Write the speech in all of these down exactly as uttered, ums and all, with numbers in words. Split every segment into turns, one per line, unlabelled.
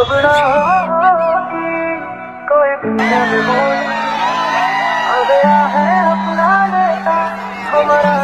अब ना होगी कोई प्यार हो, आ गया है अपना नेता हमारा।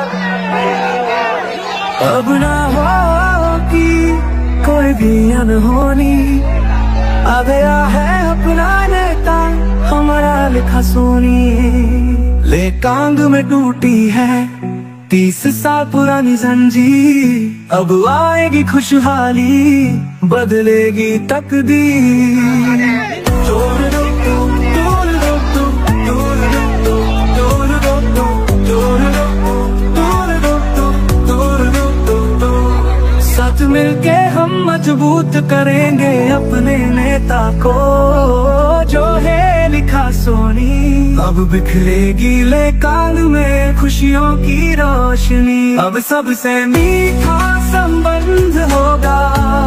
अब ना होगी कोई भी अनहोनी, आ गया है अपना नेता हमारा लिखा सोनी। ले कांग में टूटी है तीस साल पुरानी जंजीर, अब आएगी खुशहाली बदलेगी तकदीर। तोड़ दो तो, तोड़ दो तो, तोड़ दो तो, तोड़ दो तो, तोड़ दो तो, तोड़ दो तो, तोड़ दो तो, तो। साथ मिलके हम मजबूत करेंगे अपने नेता को, जो है लिखा सोनी। अब बिखरेगी ले कांग में खुशियों की रोशनी, अब सबसे मीठा संबंध होगा,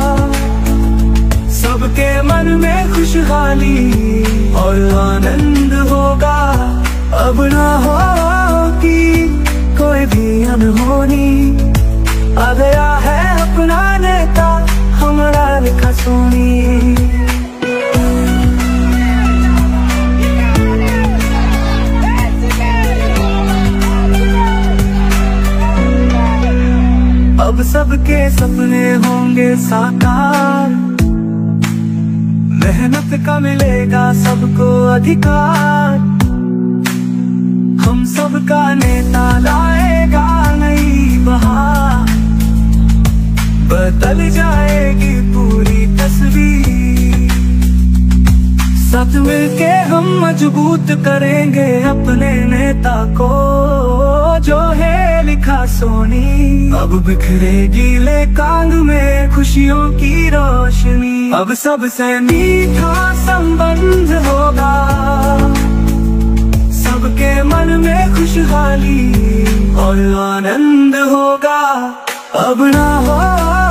सबके मन में खुशहाली और आनंद होगा। अब ना होगी कोई भी अनहोनी, आ गया है अपना नेता हमारा लिखा सोनी। अब सबके सपने होंगे साकार, मेहनत का मिलेगा सबको अधिकार। हम सबका नेता लाएगा नई बहार, बदल जाएगी पूरी तस्वीर। साथ मिलके हम मजबूत करेंगे अपने नेता को, जो है लिखा सोनी। अब बिखरेगी ले कांग में खुशियों की रोशनी, अब सबसे मीठा संबंध होगा, सबके मन में खुशहाली और आनंद होगा। अब ना हो